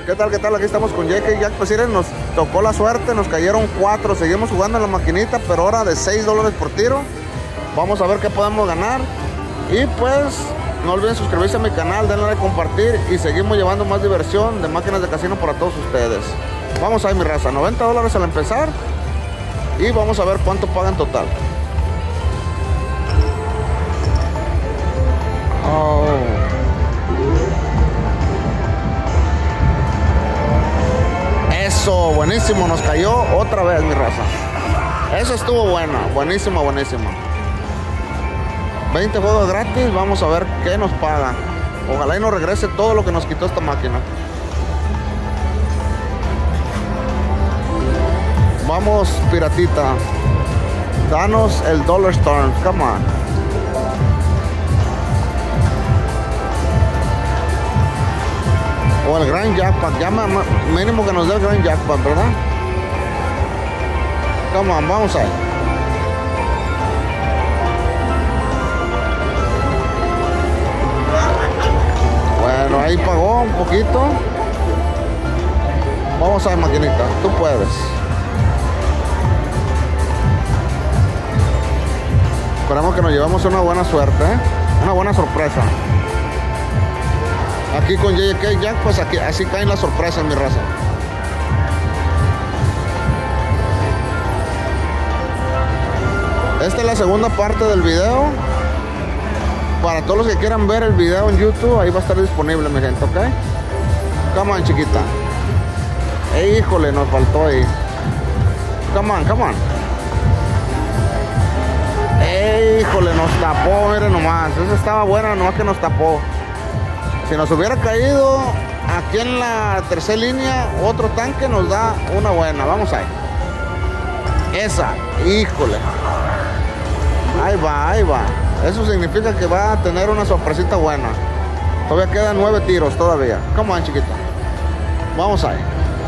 ¿Qué tal? ¿Qué tal? Aquí estamos con JK Jack. Pues miren, nos tocó la suerte, nos cayeron 4. Seguimos jugando en la maquinita, pero ahora de $6 por tiro. Vamos a ver qué podemos ganar. Y pues, no olviden suscribirse a mi canal, denle like, compartir. Y seguimos llevando más diversión de máquinas de casino para todos ustedes. Vamos ahí, mi raza. $90 al empezar. Y vamos a ver cuánto pagan total. Oh. Eso, buenísimo, nos cayó otra vez, mi raza. Eso estuvo bueno, buenísimo, buenísimo. 20 juegos gratis, vamos a ver qué nos paga. Ojalá y nos regrese todo lo que nos quitó esta máquina. Vamos, piratita. Danos el Dollar Storm, come on. O el Grand Jackpot, ya mínimo que nos dé el Grand Jackpot, ¿verdad? Come on, vamos ahí. Bueno, ahí pagó un poquito. Vamos a ver, maquinita, tú puedes. Esperamos que nos llevemos una buena suerte, ¿eh? Una buena sorpresa. Aquí con JK Jack, pues aquí, así caen las sorpresas, mi raza. Esta es la segunda parte del video. Para todos los que quieran ver el video en YouTube, ahí va a estar disponible, mi gente, ¿ok? Come on, chiquita. Híjole, nos faltó ahí. Come on, come on. Híjole, nos tapó, miren nomás. Esa estaba buena, nomás que nos tapó. Si nos hubiera caído aquí en la tercera línea, otro tanque nos da una buena. Vamos ahí. Esa, híjole. Ahí va, ahí va. Eso significa que va a tener una sorpresita buena. Todavía quedan 9 tiros todavía. Come on, chiquita. Vamos ahí.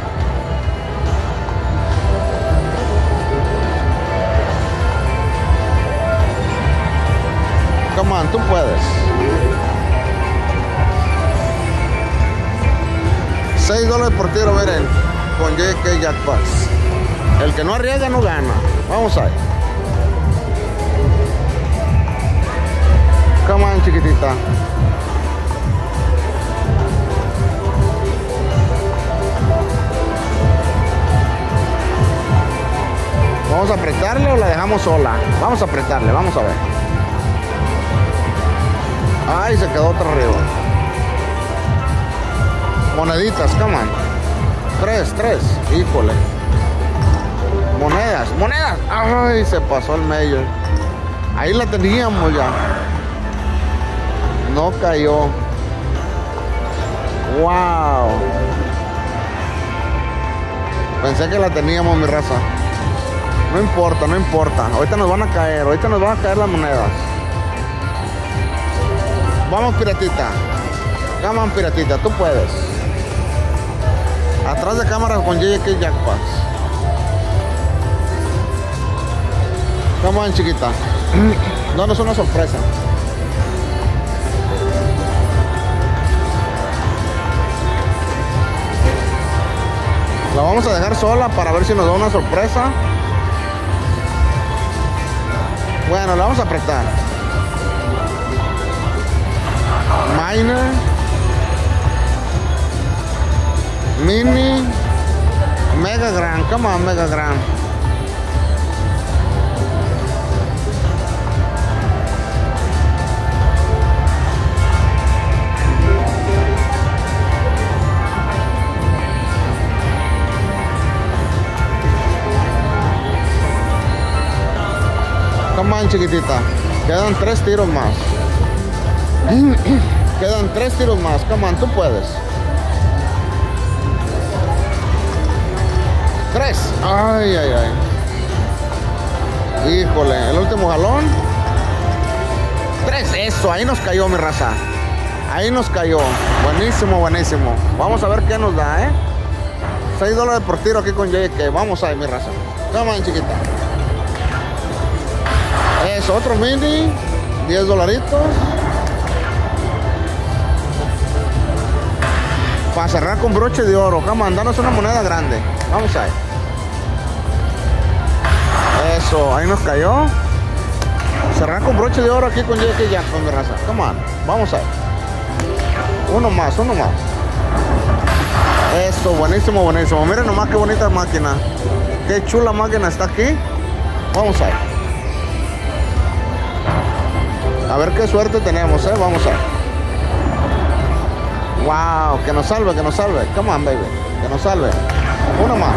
Come on, tú puedes. $6 por tiro, miren, con JK Jackpots. El que no arriesga no gana. Vamos ahí. Come on, chiquitita. ¿Vamos a apretarle o la dejamos sola? Vamos a apretarle, vamos a ver. Ay, se quedó otro arriba. Moneditas, come on. 3. Híjole. Monedas. Ay, se pasó el medio. Ahí la teníamos ya. No cayó. Wow. Pensé que la teníamos, mi raza. No importa, no importa. Ahorita nos van a caer las monedas. Vamos, piratita. Come on, piratita, tú puedes. Atrás de cámara con JK Jackpots. Come on, chiquita. Danos una sorpresa. La vamos a dejar sola para ver si nos da una sorpresa. Bueno, la vamos a apretar. Minor, Mini, Mega Grand. Come on, Mega Grand. Come on, chiquitita. Quedan 3 tiros más. Quedan 3 tiros más. Come on, tú puedes. 3. Ay. Híjole, el último jalón. 3. Eso, ahí nos cayó, mi raza. Ahí nos cayó. Buenísimo. Vamos a ver qué nos da, ¿eh? $6 por tiro aquí con JK. Vamos ahí, mi raza. Come on, chiquita. Eso, otro mini. $10. Para cerrar con broche de oro. Vamos, mandanos una moneda grande. Vamos a ver. Eso, ahí nos cayó. Cerrar con broche de oro aquí con J.K. Jackson, de raza. Come on, vamos a ver. Uno más, uno más. Eso, buenísimo, buenísimo. Miren nomás qué bonita máquina. Qué chula máquina está aquí. Vamos a ver. A ver qué suerte tenemos, vamos a ver. Wow, que nos salve, que nos salve. Come on, baby. Que nos salve. Uno más.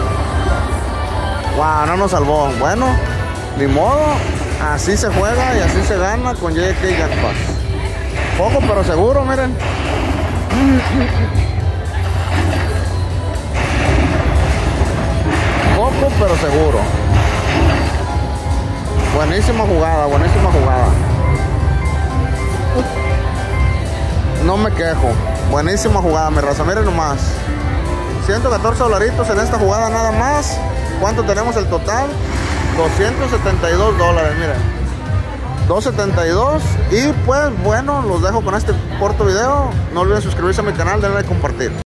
Wow, no nos salvó. Bueno, ni modo. Así se juega y así se gana con J.K. Jackpot. Poco pero seguro, miren. Poco pero seguro. Buenísima jugada, buenísima jugada. No me quejo. Buenísima jugada, mi raza. Miren nomás. 114 dolaritos en esta jugada nada más. ¿Cuánto tenemos el total? 272 dólares, miren. 272. Y pues bueno, los dejo con este corto video. No olviden suscribirse a mi canal, denle a compartir.